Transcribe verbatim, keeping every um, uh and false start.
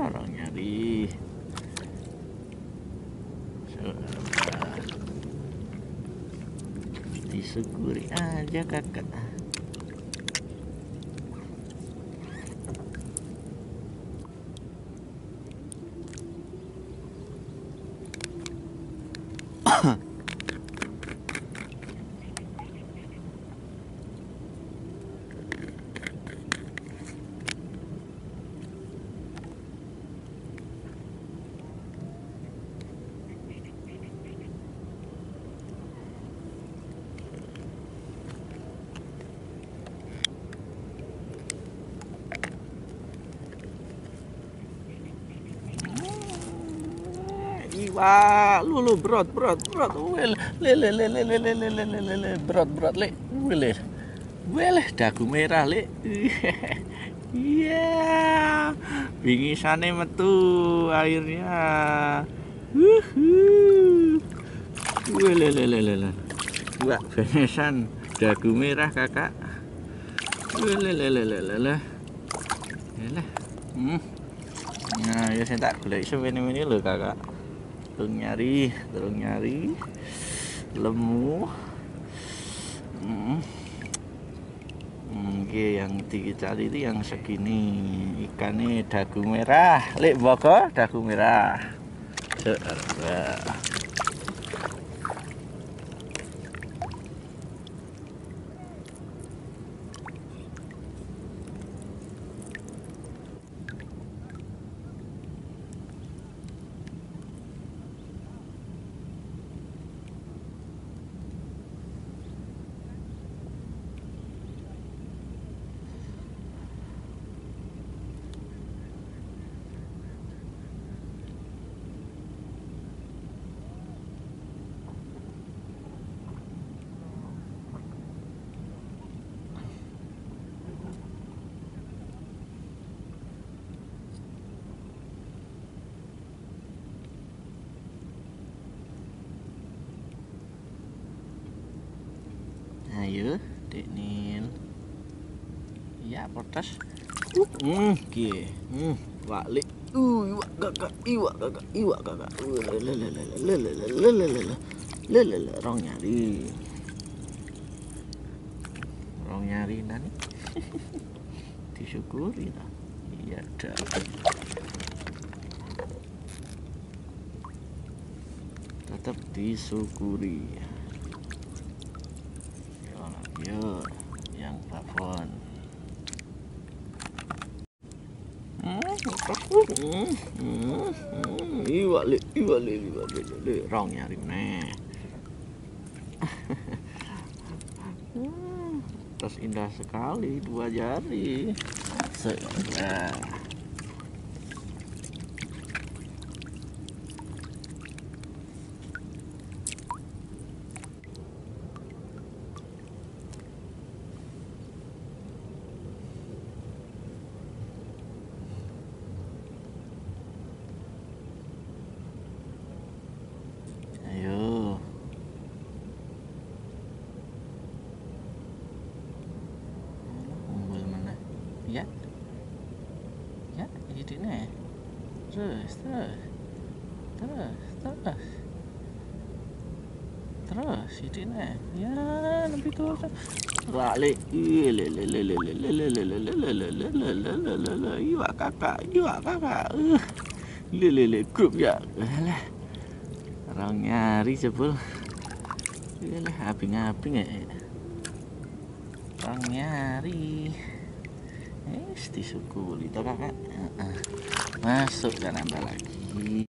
orang nyari. Disyukuri aja kakak. Iwa, lu lu berat berat berat, wel le le le le le le le le le le berat berat le, wel wel dagu merah le, iya, bingisane metu airnya, wel le le le le le, wah bingisan dagu merah kakak, wel le le le le le le, le, hmm, nah ya saya tak boleh sebenarnya ini loh kakak. Terus nyari, terus nyari lemu. Hmm. Oke, yang dicari itu yang segini. Ikannya dagu merah, lek boko dagu merah. Coba. Ayo, Dek Nil. Ya, potas. Uh, hmm, oke. Hmm, balik. Uh, iwak kakak, iwak kakak, iwak kakak. Uh, le le le le le le le le le le le le le rong nyari. Rong nyari nanti. Disyukuri lah. Iya dah. Tetap disyukuri. Yuk, yang plafon. Hmm, Hmm, hmm, hmm. Iwak le, iwak le, iwak le, le, le. Rong nyari meneh. Hmm, terus indah sekali dua jari. Segera. Ayo. Umbul mana? Ya. Ya, ini nih. Terus, terus. Terus, terus. Terus, ini nih. Ya, lebih terus. Balik. Le le le le le le le le le le le le le le le le le le. Iwak kakak, iwak kakak. Le le le grup ya. Alah. Orang nyari jebul. Alah, abing-abing ya. Orang nyari. Eh, disukuli toh kakak. Masuk dan nambah lagi.